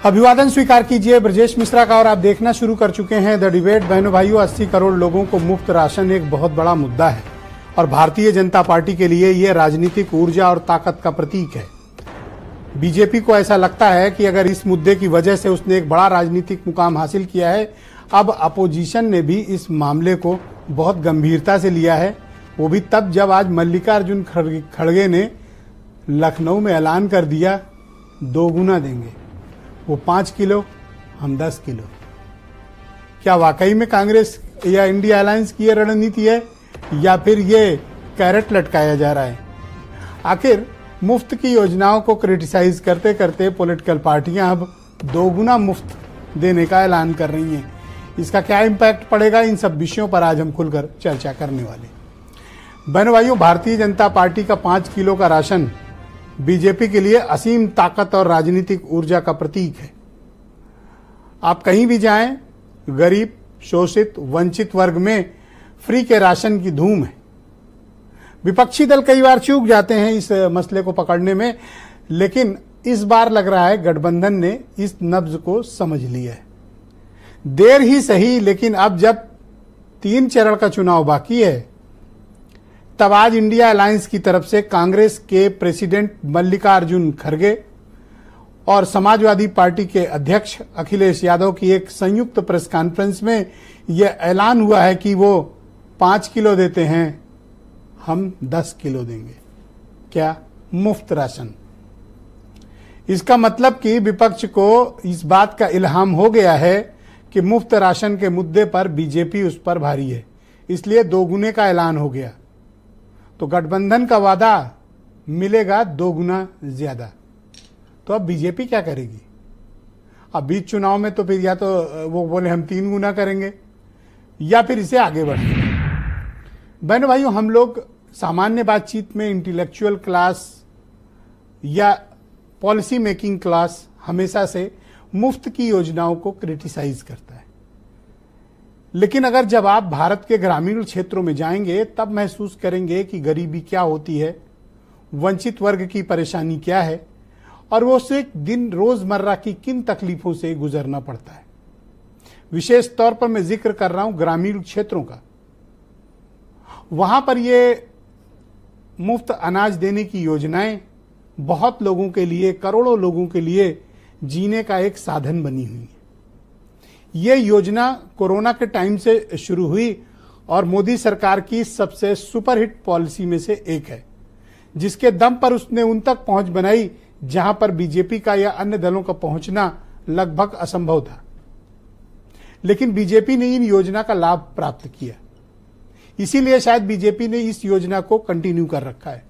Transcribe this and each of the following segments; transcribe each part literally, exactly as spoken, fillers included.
अभिवादन स्वीकार कीजिए ब्रजेश मिश्रा का और आप देखना शुरू कर चुके हैं द डिबेट। बहनों भाइयों, अस्सी करोड़ लोगों को मुफ्त राशन एक बहुत बड़ा मुद्दा है और भारतीय जनता पार्टी के लिए यह राजनीतिक ऊर्जा और ताकत का प्रतीक है। बीजेपी को ऐसा लगता है कि अगर इस मुद्दे की वजह से उसने एक बड़ा राजनीतिक मुकाम हासिल किया है, अब अपोजिशन ने भी इस मामले को बहुत गंभीरता से लिया है। वो भी तब जब आज मल्लिकार्जुन खड़गे ने लखनऊ में ऐलान कर दिया दो गुना देंगे, वो पांच किलो हम दस किलो। क्या वाकई में कांग्रेस या इंडिया अलायंस की यह रणनीति है या फिर ये कैरेट लटकाया जा रहा है? आखिर मुफ्त की योजनाओं को क्रिटिसाइज करते करते पॉलिटिकल पार्टियां अब दोगुना मुफ्त देने का ऐलान कर रही हैं। इसका क्या इम्पैक्ट पड़ेगा, इन सब विषयों पर आज हम खुलकर चर्चा करने वाले। बहनों भाइयों, भारतीय जनता पार्टी का पांच किलो का राशन बीजेपी के लिए असीम ताकत और राजनीतिक ऊर्जा का प्रतीक है। आप कहीं भी जाएं, गरीब, शोषित, वंचित वर्ग में फ्री के राशन की धूम है। विपक्षी दल कई बार चूक जाते हैं इस मसले को पकड़ने में, लेकिन इस बार लग रहा है गठबंधन ने इस नब्ज को समझ लिया है। देर ही सही, लेकिन अब जब तीन चरण का चुनाव बाकी है, तब आज इंडिया अलायंस की तरफ से कांग्रेस के प्रेसिडेंट मल्लिकार्जुन खड़गे और समाजवादी पार्टी के अध्यक्ष अखिलेश यादव की एक संयुक्त प्रेस कॉन्फ्रेंस में यह ऐलान हुआ है कि वो पांच किलो देते हैं, हम दस किलो देंगे। क्या? मुफ्त राशन। इसका मतलब कि विपक्ष को इस बात का इल्हाम हो गया है कि मुफ्त राशन के मुद्दे पर बीजेपी उस पर भारी है, इसलिए दोगुने का ऐलान हो गया। तो गठबंधन का वादा मिलेगा दो गुना ज्यादा। तो अब बीजेपी क्या करेगी? अब बीच चुनाव में तो फिर या तो वो बोले हम तीन गुना करेंगे या फिर इसे आगे बढ़ेंगे। बहनों भाइयों, हम लोग सामान्य बातचीत में इंटेलेक्चुअल क्लास या पॉलिसी मेकिंग क्लास हमेशा से मुफ्त की योजनाओं को क्रिटिसाइज करता है, लेकिन अगर जब आप भारत के ग्रामीण क्षेत्रों में जाएंगे तब महसूस करेंगे कि गरीबी क्या होती है, वंचित वर्ग की परेशानी क्या है और वो उसे दिन रोजमर्रा की किन तकलीफों से गुजरना पड़ता है। विशेष तौर पर मैं जिक्र कर रहा हूं ग्रामीण क्षेत्रों का। वहां पर ये मुफ्त अनाज देने की योजनाएं बहुत लोगों के लिए, करोड़ों लोगों के लिए जीने का एक साधन बनी हुई है। ये योजना कोरोना के टाइम से शुरू हुई और मोदी सरकार की सबसे सुपरहिट पॉलिसी में से एक है, जिसके दम पर उसने उन तक पहुंच बनाई जहां पर बीजेपी का या अन्य दलों का पहुंचना लगभग असंभव था। लेकिन बीजेपी ने इन योजना का लाभ प्राप्त किया, इसीलिए शायद बीजेपी ने इस योजना को कंटिन्यू कर रखा है।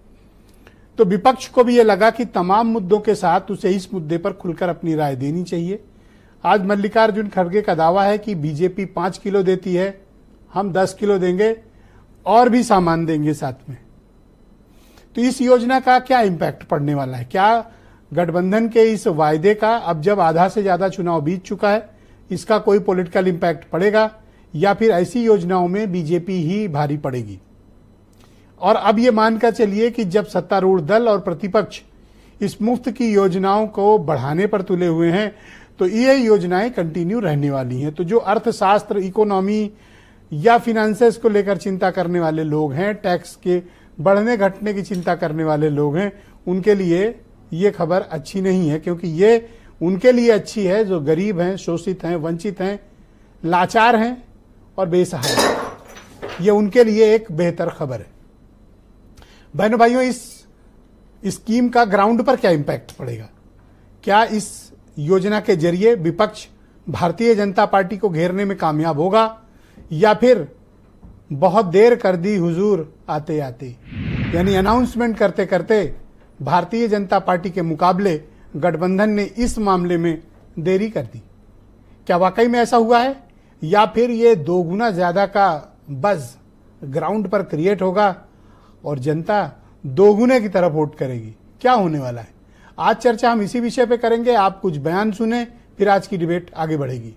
तो विपक्ष को भी यह लगा कि तमाम मुद्दों के साथ उसे इस मुद्दे पर खुलकर अपनी राय देनी चाहिए। आज मल्लिकार्जुन खड़गे का दावा है कि बीजेपी पांच किलो देती है, हम दस किलो देंगे और भी सामान देंगे साथ में। तो इस योजना का क्या इंपैक्ट पड़ने वाला है? क्या गठबंधन के इस वायदे का अब जब आधा से ज्यादा चुनाव बीत चुका है, इसका कोई पॉलिटिकल इंपैक्ट पड़ेगा या फिर ऐसी योजनाओं में बीजेपी ही भारी पड़ेगी? और अब ये मानकर चलिए कि जब सत्तारूढ़ दल और प्रतिपक्ष इस मुफ्त की योजनाओं को बढ़ाने पर तुले हुए हैं, तो ये योजनाएं कंटिन्यू रहने वाली हैं। तो जो अर्थशास्त्र, इकोनॉमी या फिनेंसेस को लेकर चिंता करने वाले लोग हैं, टैक्स के बढ़ने घटने की चिंता करने वाले लोग हैं, उनके लिए ये खबर अच्छी नहीं है, क्योंकि ये उनके लिए अच्छी है जो गरीब हैं, शोषित हैं, वंचित हैं, लाचार हैं और बेसहारा। ये उनके लिए एक बेहतर खबर है। बहनों भाइयों, इस स्कीम का ग्राउंड पर क्या इंपैक्ट पड़ेगा? क्या इस योजना के जरिए विपक्ष भारतीय जनता पार्टी को घेरने में कामयाब होगा या फिर बहुत देर कर दी हुजूर आते आते, यानी अनाउंसमेंट करते करते भारतीय जनता पार्टी के मुकाबले गठबंधन ने इस मामले में देरी कर दी? क्या वाकई में ऐसा हुआ है या फिर ये दो गुना ज्यादा का बज ग्राउंड पर क्रिएट होगा और जनता दोगुने की तरफ वोट करेगी? क्या होने वाला है? आज चर्चा हम इसी विषय पे करेंगे। आप कुछ बयान सुने, फिर आज की डिबेट आगे बढ़ेगी।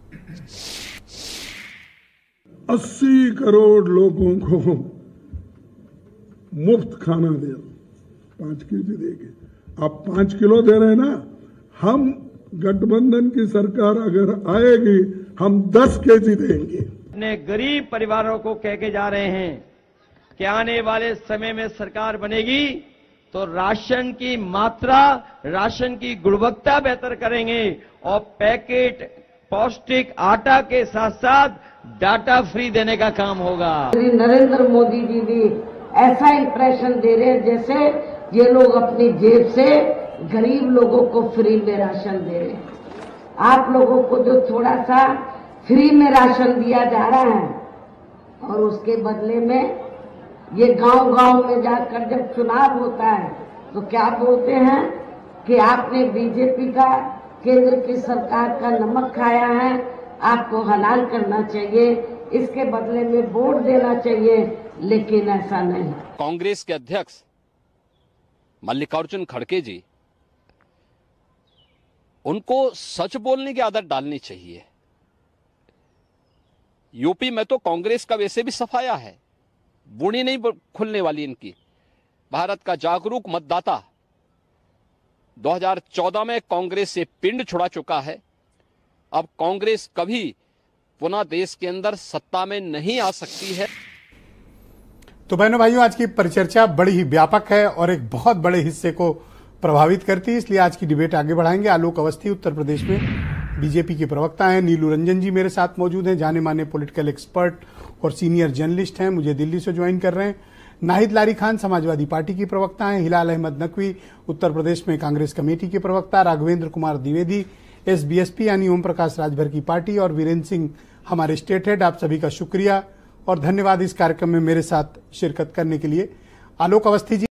अस्सी करोड़ लोगों को मुफ्त खाना दे, पांच केजी देंगे। आप पांच किलो दे रहे हैं ना, हम गठबंधन की सरकार अगर आएगी हम दस केजी देंगे। अपने गरीब परिवारों को कह के जा रहे हैं कि आने वाले समय में सरकार बनेगी तो राशन की मात्रा, राशन की गुणवत्ता बेहतर करेंगे और पैकेट पौष्टिक आटा के साथ साथ डाटा फ्री देने का काम होगा। नरेंद्र मोदी जी भी ऐसा इंप्रेशन दे रहे हैं जैसे ये लोग अपनी जेब से गरीब लोगों को फ्री में राशन दे रहे हैं। आप लोगों को जो थोड़ा सा फ्री में राशन दिया जा रहा है और उसके बदले में ये गांव-गांव में जाकर जब चुनाव होता है तो क्या बोलते हैं कि आपने बीजेपी का, केंद्र की सरकार का नमक खाया है, आपको हलाल करना चाहिए, इसके बदले में वोट देना चाहिए, लेकिन ऐसा नहीं। कांग्रेस के अध्यक्ष मल्लिकार्जुन खड़गे जी, उनको सच बोलने की आदत डालनी चाहिए। यूपी में तो कांग्रेस का वैसे भी सफाया है, बुनी नहीं खुलने वाली इनकी। भारत का जागरूक मतदाता दो हज़ार चौदह में कांग्रेस से पिंड छुड़ा चुका है। अब कांग्रेस कभी पुनः देश के अंदर सत्ता में नहीं आ सकती है। तो बहनों भाइयों, आज की परिचर्चा बड़ी ही व्यापक है और एक बहुत बड़े हिस्से को प्रभावित करती है, इसलिए आज की डिबेट आगे बढ़ाएंगे। आलोक अवस्थी उत्तर प्रदेश में बीजेपी के प्रवक्ता हैं, नीलू रंजन जी मेरे साथ मौजूद हैं, जाने माने पॉलिटिकल एक्सपर्ट और सीनियर जर्नलिस्ट हैं, मुझे दिल्ली से ज्वाइन कर रहे हैं। नाहिद लारी खान समाजवादी पार्टी की प्रवक्ता हैं, हिलाल अहमद नकवी उत्तर प्रदेश में कांग्रेस कमेटी के प्रवक्ता, Raghavendra Kumar Dwivedi S B S P यानी ओम प्रकाश राजभर की पार्टी और वीरेंद्र सिंह हमारे स्टेट हेड। आप सभी का शुक्रिया और धन्यवाद इस कार्यक्रम में मेरे साथ शिरकत करने के लिए। आलोक अवस्थी जी